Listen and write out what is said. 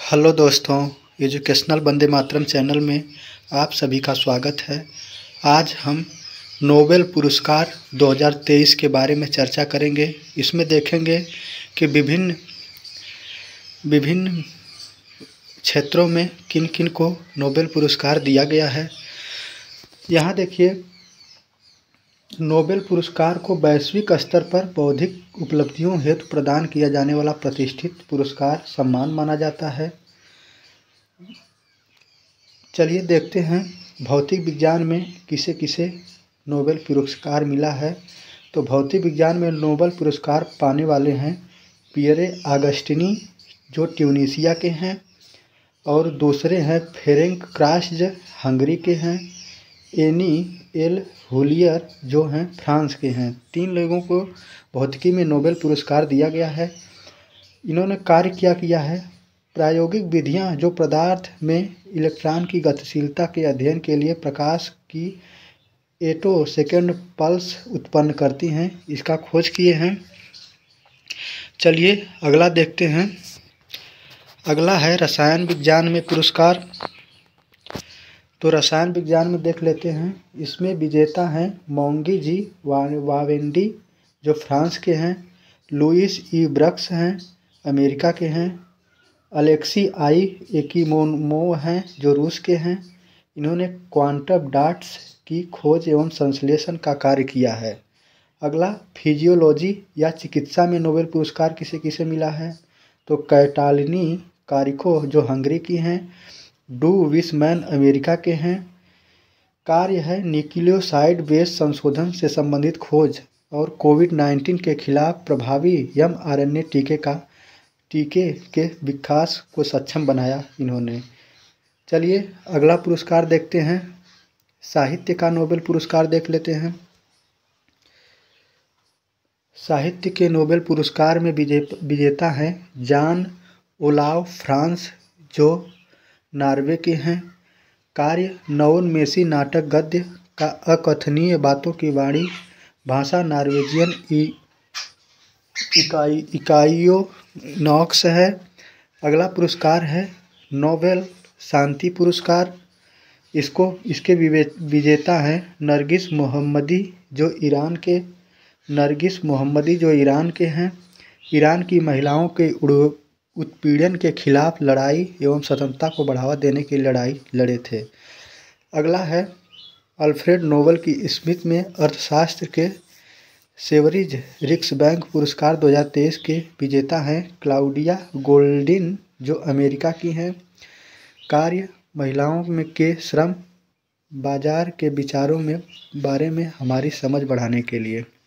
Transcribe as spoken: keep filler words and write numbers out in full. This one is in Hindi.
हेलो दोस्तों, एजुकेशनल वंदे मातरम चैनल में आप सभी का स्वागत है। आज हम नोबेल पुरस्कार दो हज़ार तेईस के बारे में चर्चा करेंगे। इसमें देखेंगे कि विभिन्न विभिन्न क्षेत्रों में किन किन को नोबेल पुरस्कार दिया गया है। यहाँ देखिए, नोबेल पुरस्कार को वैश्विक स्तर पर बौद्धिक उपलब्धियों हेतु प्रदान किया जाने वाला प्रतिष्ठित पुरस्कार सम्मान माना जाता है। चलिए देखते हैं भौतिक विज्ञान में किसे किसे नोबेल पुरस्कार मिला है। तो भौतिक विज्ञान में नोबेल पुरस्कार पाने वाले हैं पियरे आगस्टिनी, जो ट्यूनीशिया के हैं, और दूसरे हैं फेरेंक क्रास्ज, हंगरी के हैं, एनी एल हुलियर, जो हैं फ्रांस के हैं। तीन लोगों को भौतिकी में नोबेल पुरस्कार दिया गया है। इन्होंने कार्य क्या किया है? प्रायोगिक विधियां जो पदार्थ में इलेक्ट्रॉन की गतिशीलता के अध्ययन के लिए प्रकाश की एटो सेकेंड पल्स उत्पन्न करती हैं, इसका खोज किए हैं। चलिए अगला देखते हैं। अगला है रसायन विज्ञान में पुरस्कार। तो रसायन विज्ञान में देख लेते हैं। इसमें विजेता हैं मोंगी जी वावेंडी, जो फ्रांस के हैं, लुइस ई ब्रक्स हैं, अमेरिका के हैं, अलेक्सी आई एकिमोनोव हैं, जो रूस के हैं। इन्होंने क्वांटम डॉट्स की खोज एवं संश्लेषण का कार्य किया है। अगला फिजियोलॉजी या चिकित्सा में नोबेल पुरस्कार किसे किसे मिला है? तो कैटालिनी कारिको, जो हंगरी की हैं, डू विसमैन अमेरिका के हैं। कार्य है न्यूक्लियोसाइड बेस संशोधन से संबंधित खोज और कोविड नाइन्टीन के खिलाफ प्रभावी एम आर एन ए टीके का टीके के विकास को सक्षम बनाया इन्होंने। चलिए अगला पुरस्कार देखते हैं। साहित्य का नोबेल पुरस्कार देख लेते हैं। साहित्य के नोबेल पुरस्कार में विजेता हैं जान ओलाव फ्रांस, जो नॉर्वे के हैं। कार्य नवोन्मेषी नाटक गद्य का अकथनीय बातों की वाणी, भाषा नॉर्वेजियन इकाई इकाइयों नॉक्स है। अगला पुरस्कार है नोबेल शांति पुरस्कार। इसको इसके विजेता हैं नरगिस मोहम्मदी, जो ईरान के नरगिस मोहम्मदी जो ईरान के हैं। ईरान की महिलाओं के उत्पीड़न के खिलाफ लड़ाई एवं स्वतंत्रता को बढ़ावा देने की लड़ाई लड़े थे। अगला है अल्फ्रेड नोबेल की स्मृति में अर्थशास्त्र के सेवरिज रिक्सबैंक पुरस्कार दो हज़ार तेईस के विजेता हैं क्लाउडिया गोल्डिन, जो अमेरिका की हैं। कार्य महिलाओं में के श्रम बाजार के विचारों में बारे में हमारी समझ बढ़ाने के लिए।